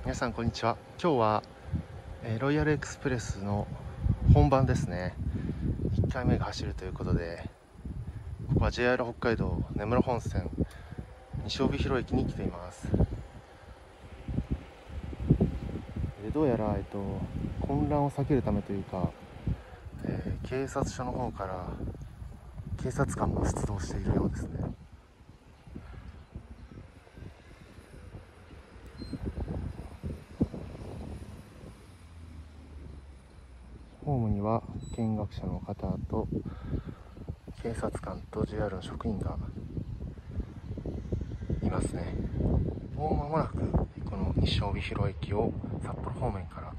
皆さんこんにちは。今日は、ロイヤルエクスプレスの本番ですね。1回目が走るということで、ここは JR 北海道根室本線西帯広駅に来ています。どうやら、混乱を避けるためというか、警察署の方から警察官も出動しているようですね。ホームには見学者の方と警察官と JR の職員がいますね。もう間もなくこの西帯広駅を札幌方面からこ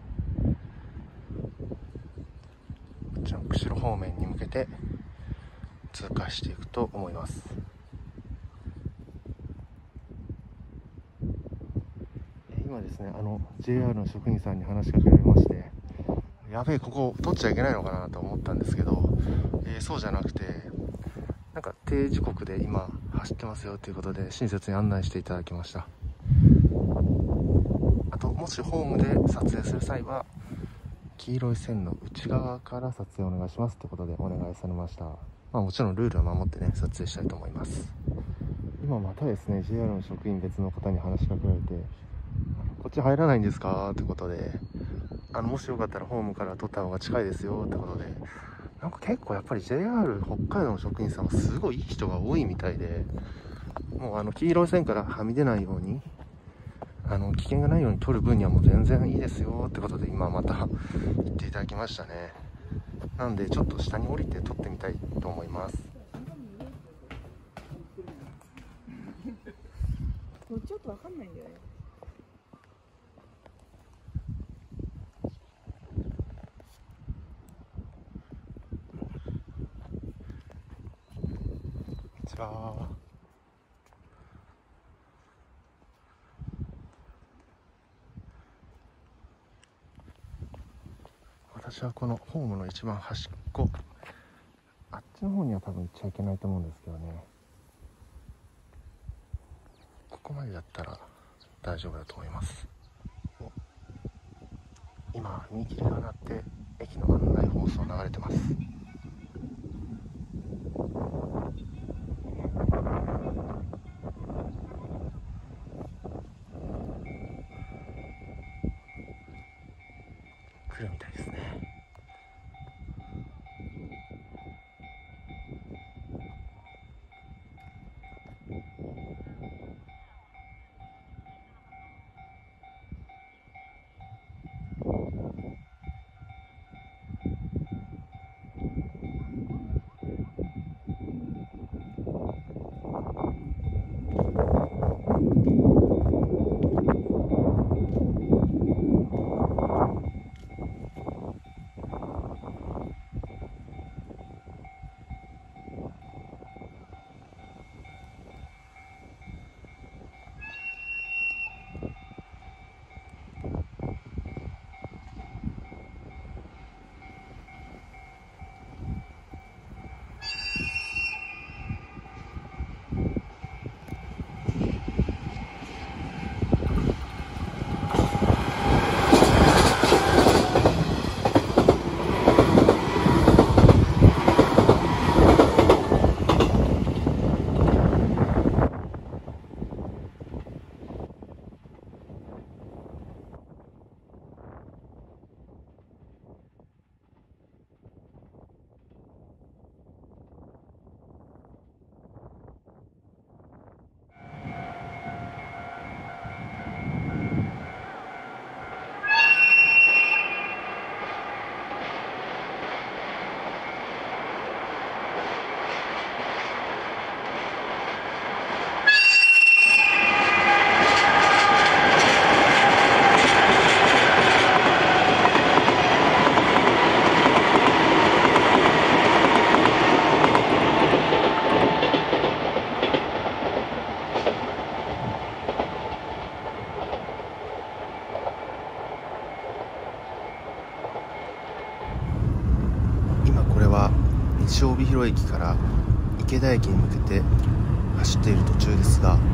っちの釧路方面に向けて通過していくと思います。今ですね、JR の職員さんに話しかけられまして、やべえ、ここ取っちゃいけないのかなと思ったんですけど、そうじゃなくて、なんか定時刻で今走ってますよということで親切に案内していただきました。あと、もしホームで撮影する際は黄色い線の内側から撮影お願いしますということでお願いされました。もちろんルールは守ってね、撮影したいと思います。今またですね、 JR の職員別の方に話しかけられて、こっち入らないんですかということで、もしよかったらホームから撮った方が近いですよってことで、なんか結構やっぱり JR 北海道の職員さんはすごいいい人が多いみたいで、もう黄色い線からはみ出ないように、危険がないように撮る分にはもう全然いいですよってことで今また言っていただきましたね。なんでちょっと下に降りて撮ってみたいと思います。 ちょっとわかんないんだよね。 こんにちは。私はこのホームの一番端っこ、あっちの方には多分行っちゃいけないと思うんですけどね、ここまでだったら大丈夫だと思います。今踏切が鳴って駅の案内放送流れてます。来るみたいですね。これは西帯広駅から池田駅に向けて走っている途中ですが、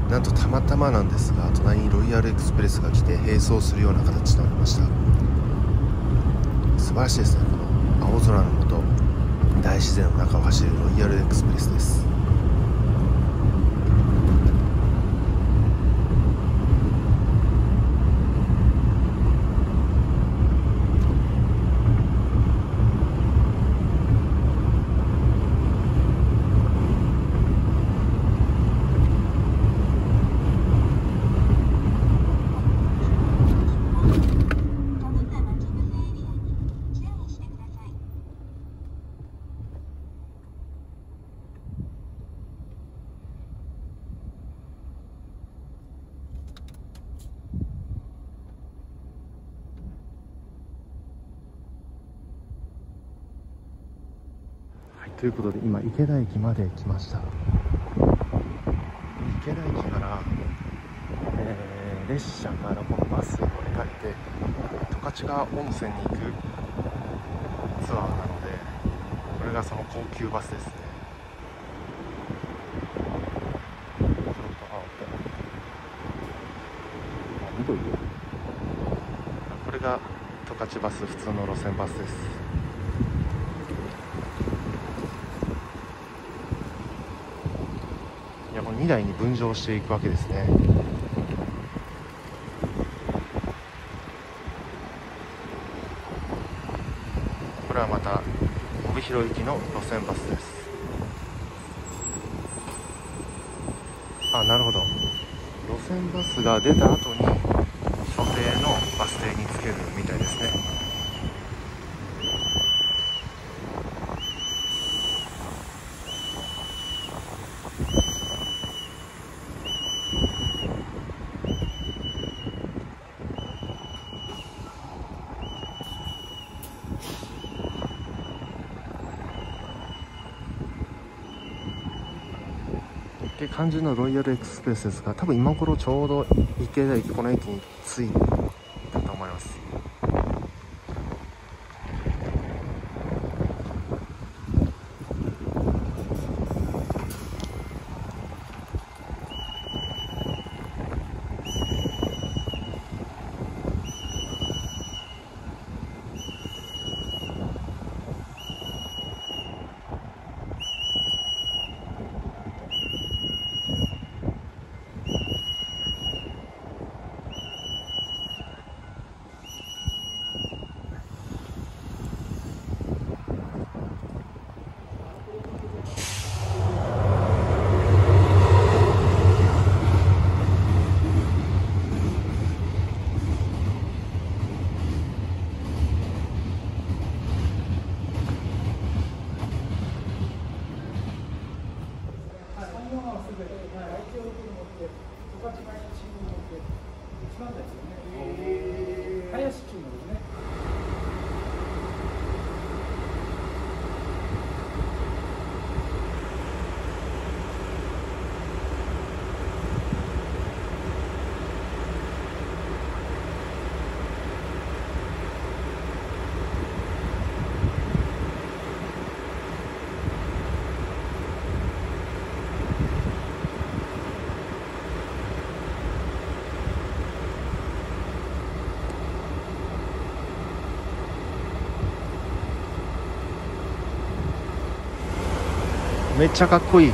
なんとたまたまなんですが、隣にロイヤルエクスプレスが来て並走するような形となりました。素晴らしいですね。この青空の下、大自然の中を走るロイヤルエクスプレスです。ということで今池田駅まで来ました。池田駅から、列車からこのバスを借りて十勝川温泉に行くツアーなので、これがその高級バスですね。緑、これが十勝バス、普通の路線バスです。いや、この2台に分乗していくわけですね。これはまた帯広行きの路線バスです。あ、なるほど。路線バスが出た後に所定のバス停につけるみたいですね。って感じのロイヤルエクスプレスですが、多分今頃ちょうど池田駅、この駅に着いたと思います。めっちゃかっこいい。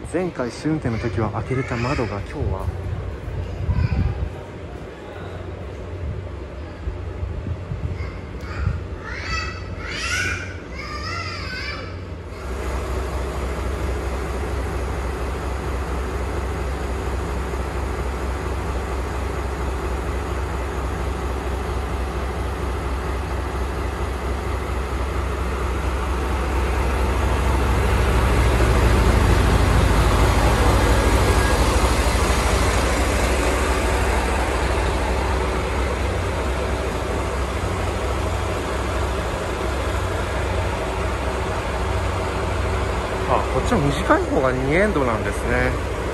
前回試運転の時は開けれた窓が今日はこっちも短い方が2エンドなんですね。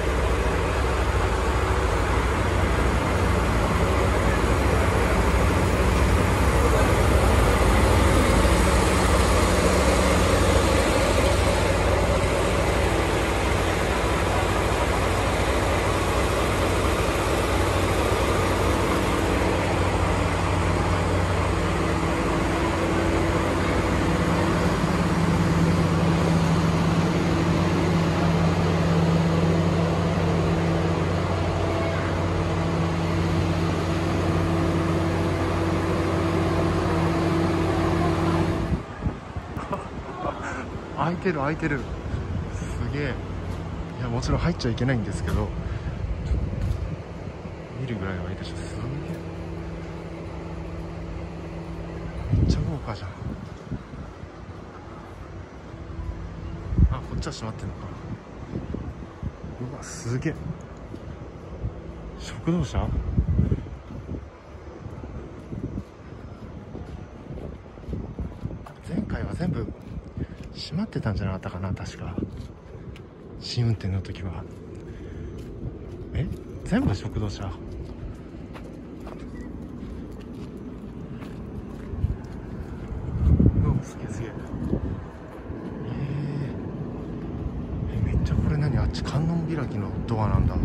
開いてる開いてる、すげえ。いやもちろん入っちゃいけないんですけど、見るぐらいはいいでしょ。すげえ、めっちゃ豪華じゃん。あ、こっちは閉まってんのか。うわすげえ、食堂車。前回は全部閉まってたんじゃなかったかな、確か試運転の時は。全部食堂車。すげえすげえ。めっちゃこれ何、あっち観音開きのドアなんだ。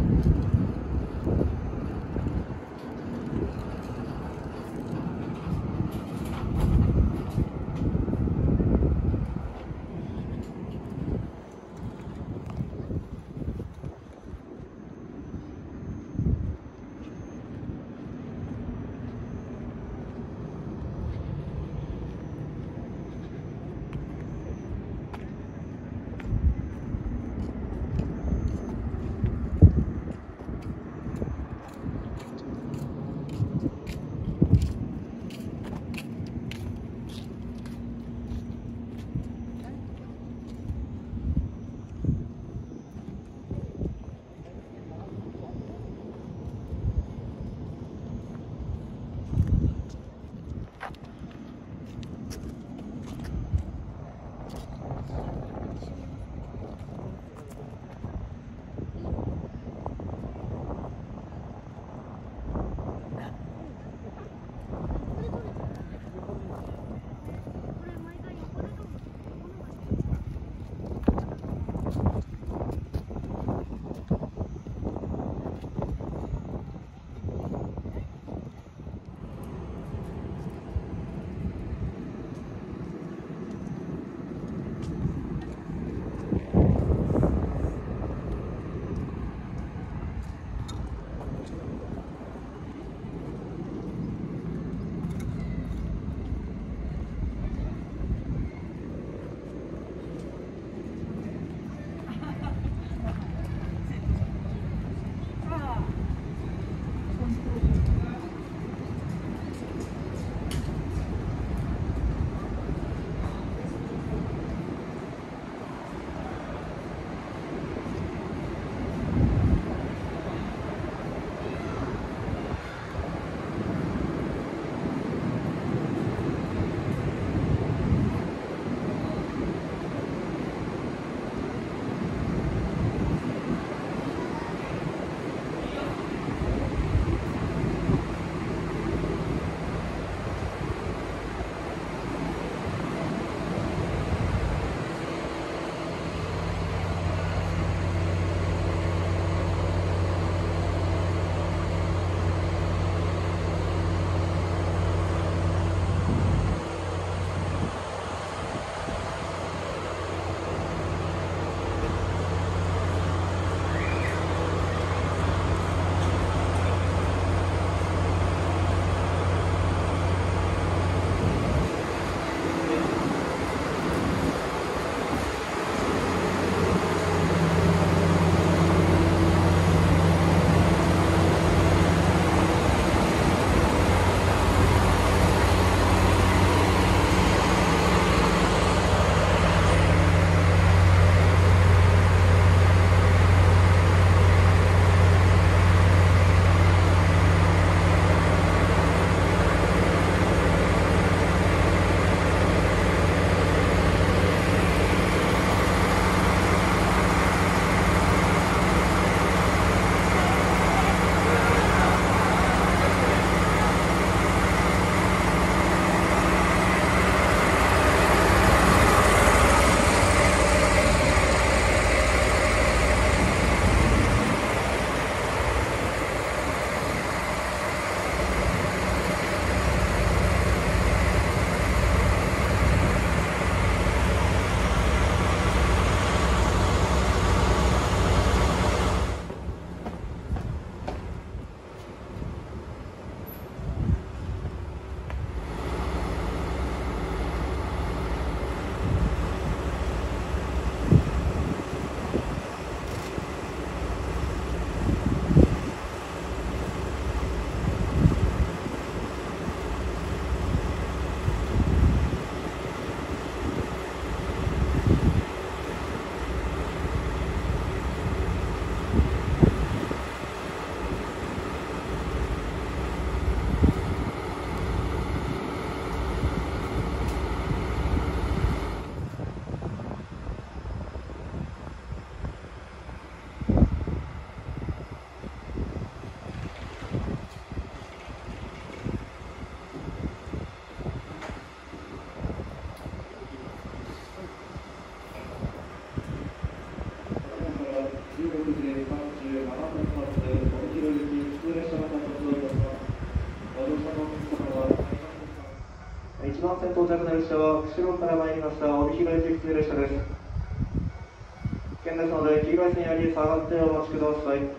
1番線到着の列車は釧路から参りました帯広行き普通列車です。危険ですので黄色い線より下がってお待ちください。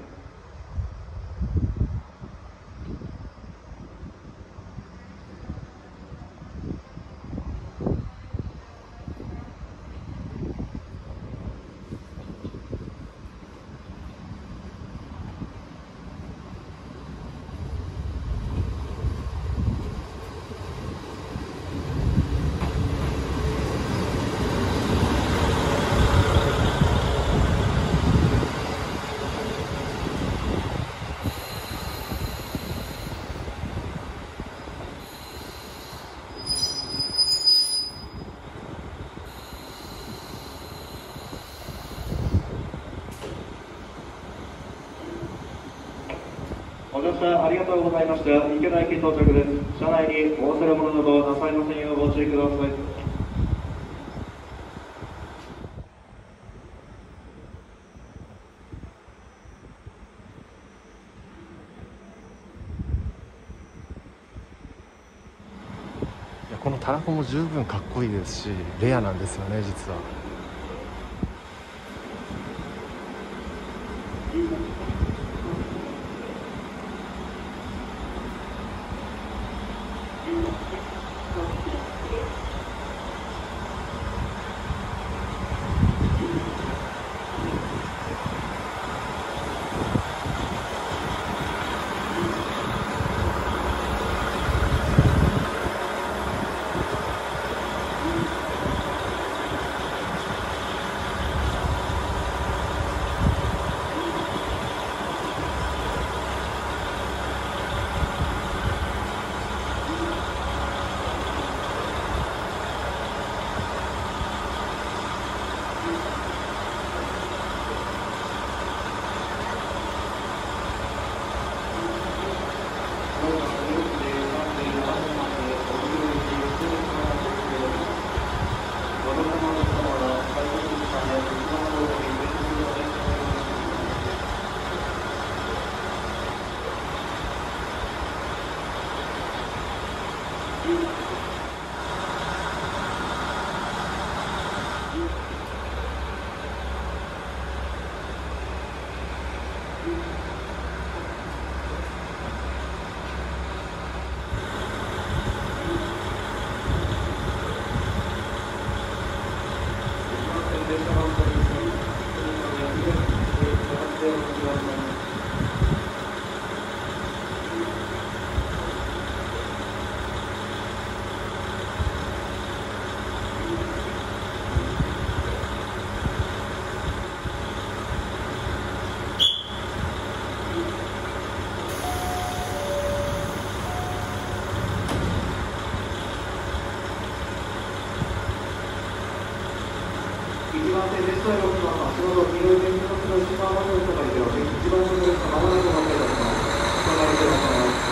ご乗車ありがとうございました。池田駅到着です。車内にお忘れ物などなさいませんようご注意ください。 いや、このたらこも十分かっこいいですしレアなんですよね、実は。 1番線ですと6番足元黄色い電気の1番までお下がりください。1番線ですとまもなくお待ちいたします。お下がりください。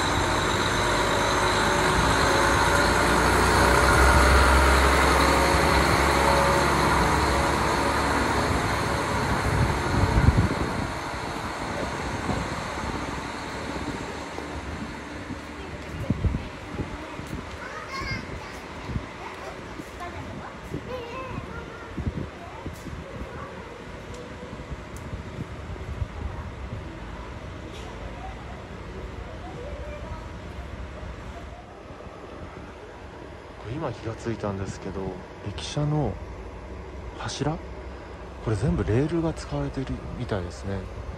今気がついたんですけど、駅舎の柱、これ全部レールが使われているみたいですね。